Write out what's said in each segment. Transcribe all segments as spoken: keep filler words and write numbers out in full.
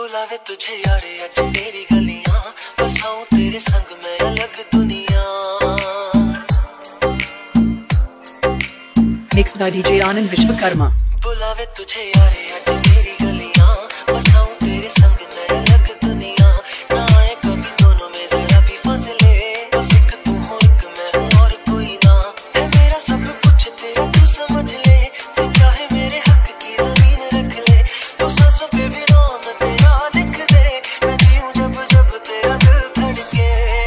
बुलावे तुझे यारे आज तेरी गलियां, बसाऊं तेरे संग में अलग दुनिया। Mixed by D J Anand Vishwakarma। बुलावे तुझे यारे आज तेरी गलियां, बसाऊं तेरे संग में अलग दुनिया। ना आए कभी दोनों में जरा भी फासले, बस एक तू हो एक मैं हूं और कोई ना। है मेरा सब कुछ तेरा तू समझ ले, तू चाहे मेरे हक की जमीन रख ले। तो सांसों पे भी नाम तेरा लिख दे, मैं जीऊं जब जब तेरा दिल धड़के।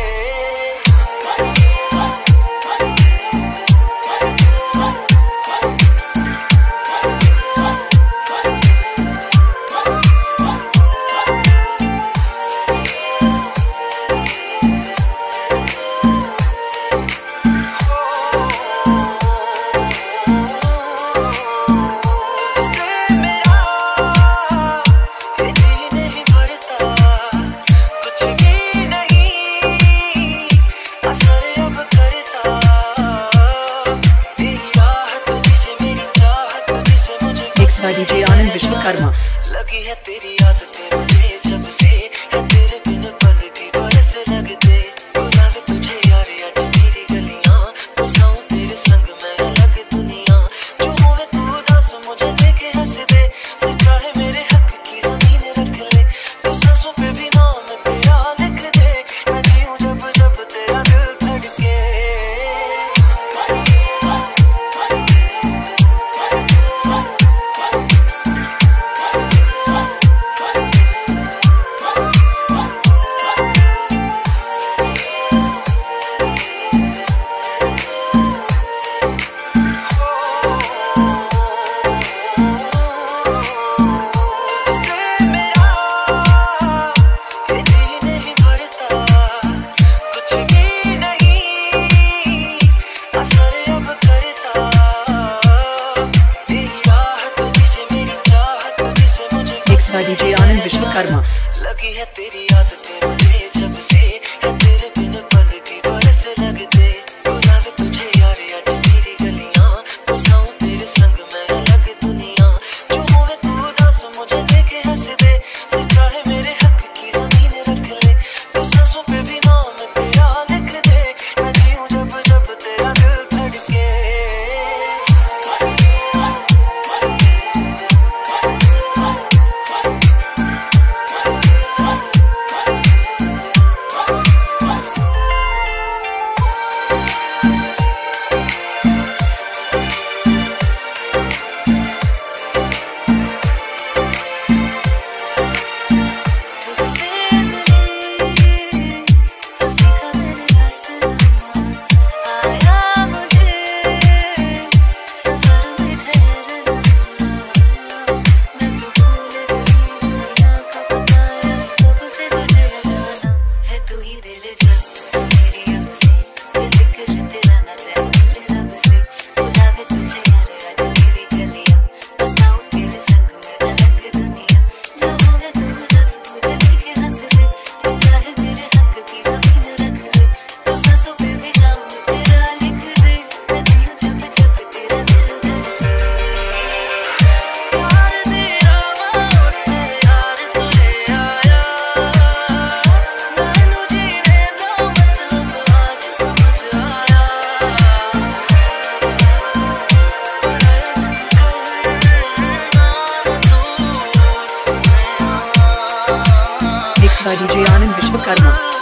by D J Anand Vishwakarma। लगी है तेरी आदतें मुझे जब से, है तेरे बिन पल भी बरस लगते। बुलावे तुझे यारे आज मेरी गलियां, बसाऊं तेरे संग मैं अलग दुनिया। जो होवे तू उदास मुझे देखे हंस दे, तू चाहे मेरे हक की जमीन रख ले। तो सांसों पे भी नाम तेरा लिख दे, मैं जीऊं जब जब तेरा दिल धड़के। by D J Anand Vishwakarma। लगी है तेरी आदतें मुझे जब से, है तेरे बिन पल भी बरस लगते। बुलावे तुझे यारे आज मेरी गलियां, बसाऊं तेरे संग मैं अलग दुनिया। जो होवे तू उदास मुझे देखे हंस दे, तू चाहे मेरे हक की जमीन रख ले। तो सांसों पे भी नाम तेरा लिख दे, मैं जीऊं जब जब तेरा दिल धड़के। by D J Anand Vishwakarma।